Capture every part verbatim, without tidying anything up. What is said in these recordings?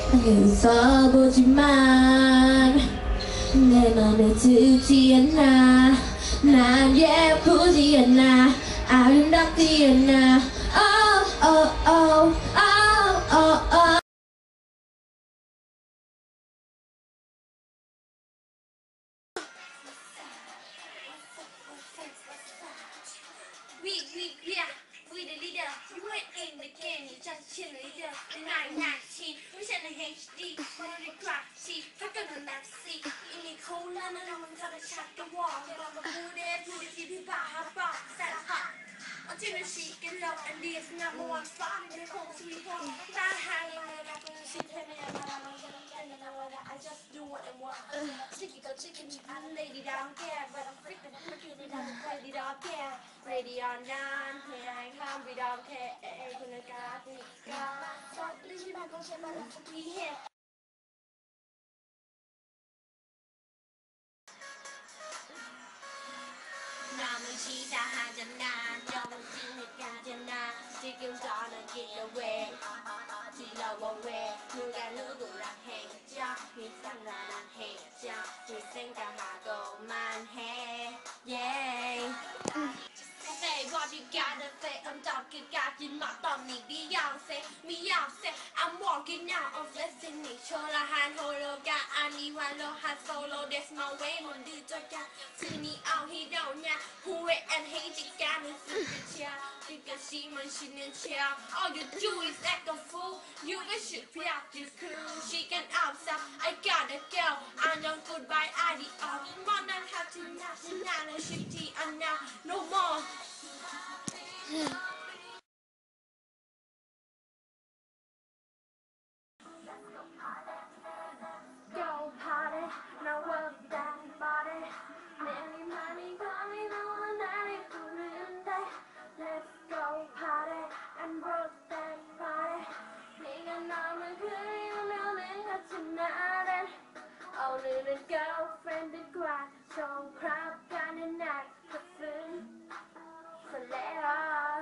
웃어보지만 내 맘에 들지 않아. 난 예쁘지 않아, 아름답지 않아. Oh, oh, oh, oh, oh, oh. We, we, yeah, we the leader. You went in the game, you just chill leader. The nine nineteen, we send the H D. One of the crap, see, fuck on the left seat. In the cold, and I'm gonna shut the wall. Get on the food, and put the T V back, hot box, set hot. Until the sheet get low, and this number one spot in the whole sweet home. That hanging on up in the sheet, and I just do what I want. Sticky go chicken, and lady down care, but I'm freaking, freaking it out, lady down care. Ready or not, I can't be down care. Gonna got me, got so leave my go shit, but I'm to be here. 남은 시사하잖아, 너무 진흙하잖아. 지금 저는 get away, 질러워 왜 누가 누구랑 해줘. 이상한 해줘, 네 생각하고만 해. Yeah. Say what you gotta say, I'm talking, got you not on me, Beyonce, Beyonce. I'm walking out of destiny. 초라한 홀로가 아니와로 한 solo. That's my way. 못 늦어가 스니 어히로냐 후회 안 해지가는 스피치야. 네가 심은 쉬는 척. All you do is act a fool. You should practice cool. 시간 없어, I gotta go. 안녕 goodbye adios. 뻔한 하트 나신 나는 쉽지 않아. No more. Go party, now work that body. 내리 많이 감이 너와 나를 부르는데. Let's go party and work that body. 네가 너무 그리우면 같이 나를. 오늘은 girlfriend과 총크랍 가는 날. 가슴 설레어.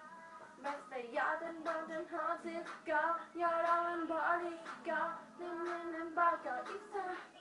여든 너든 어디고 여러분 버리고 눈에는 버거 있어.